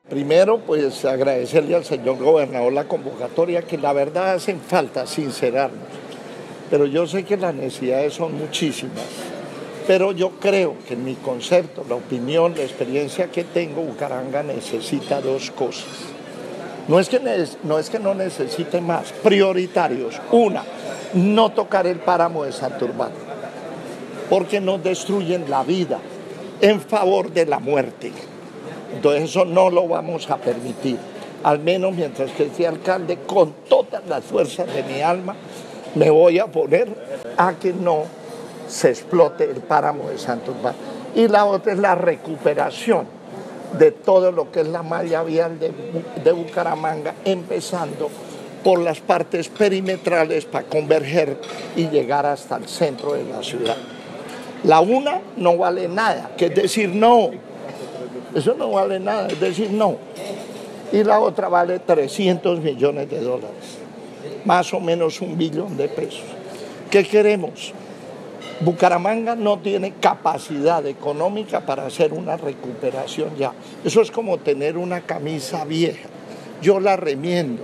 Primero, pues agradecerle al señor gobernador la convocatoria, que la verdad hacen falta sincerarnos. Pero yo sé que las necesidades son muchísimas. Pero yo creo que en mi concepto, la opinión, la experiencia que tengo, Bucaramanga necesita dos cosas. No es que no necesite más, prioritarios. Una, no tocar el páramo de Santurbán, porque nos destruyen la vida en favor de la muerte. Entonces eso no lo vamos a permitir, al menos mientras que sea alcalde, con todas las fuerzas de mi alma, me voy a oponer a que no se explote el páramo de Santurbán. Y la otra es la recuperación de todo lo que es la malla vial de Bucaramanga, empezando por las partes perimetrales para converger y llegar hasta el centro de la ciudad. La una no vale nada, que es decir no. Eso no vale nada, es decir, no. Y la otra vale 300 millones de dólares, más o menos $1 billón. ¿Qué queremos? Bucaramanga no tiene capacidad económica para hacer una recuperación ya. Eso es como tener una camisa vieja. Yo la remiendo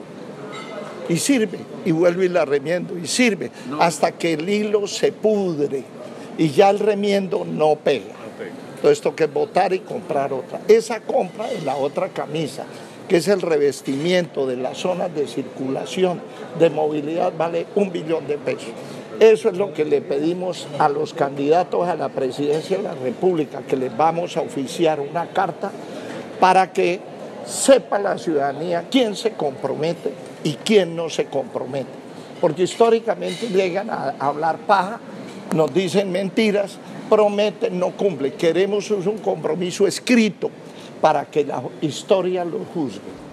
y sirve, y vuelvo y la remiendo y sirve, hasta que el hilo se pudre y ya el remiendo no pega. Entonces toca botar y comprar otra. Esa compra de la otra camisa, que es el revestimiento de las zonas de circulación, de movilidad, vale $1 billón. Eso es lo que le pedimos a los candidatos a la presidencia de la República, que les vamos a oficiar una carta para que sepa la ciudadanía quién se compromete y quién no se compromete. Porque históricamente llegan a hablar paja, nos dicen mentiras, prometen, no cumplen. Queremos un compromiso escrito para que la historia lo juzgue.